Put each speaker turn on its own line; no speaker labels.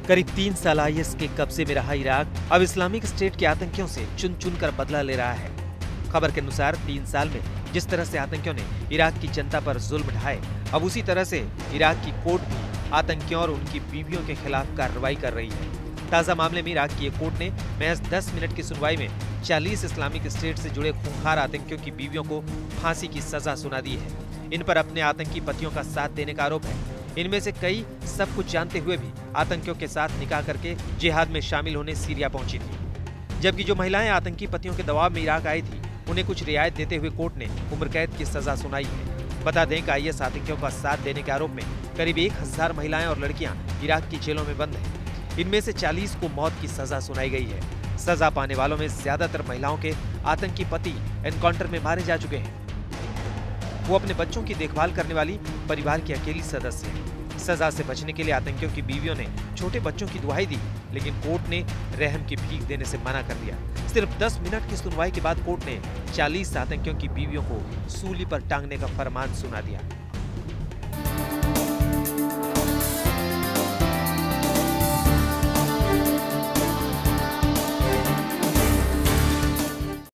करीब 3 साल आईएस के कब्जे में रहा इराक अब इस्लामिक स्टेट के आतंकियों से चुन चुन कर बदला ले रहा है। खबर के अनुसार 3 साल में जिस तरह से आतंकियों ने इराक की जनता पर जुल्म ढाए, अब उसी तरह से इराक की कोर्ट भी आतंकियों और उनकी बीवियों के खिलाफ कार्रवाई कर रही है। ताजा मामले में इराक की एक कोर्ट ने महज 10 मिनट की सुनवाई में 40 इस्लामिक स्टेट से जुड़े खूंखार आतंकियों की बीवियों को फांसी की सजा सुना दी है। इन पर अपने आतंकी पतियों का साथ देने का आरोप है। इनमें से कई सब कुछ जानते हुए भी आतंकियों के साथ निकाह करके जिहाद में शामिल होने सीरिया पहुंची थी। जबकि जो महिलाएं आतंकी पतियों के दबाव में इराक आई थी, उन्हें कुछ रियायत देते हुए कोर्ट ने उम्र कैद की सजा सुनाई है। बता दें कि आईएस आतंकियों का साथ देने के आरोप में करीब 1000 महिलाएं और लड़कियां इराक की जेलों में बंद हैं। इनमें से 40 को मौत की सजा सुनाई गई है। सजा पाने वालों में ज्यादातर महिलाओं के आतंकी पति एनकाउंटर में मारे जा चुके हैं। वो अपने बच्चों की देखभाल करने वाली परिवार की अकेली सदस्य है। सजा से बचने के लिए आतंकियों की बीवियों ने छोटे बच्चों की दुहाई दी, लेकिन कोर्ट ने रहम की भीख देने से मना कर दिया। सिर्फ 10 मिनट की सुनवाई के बाद कोर्ट ने 40 आतंकियों की बीवियों को सूली पर टांगने का फरमान सुना दिया।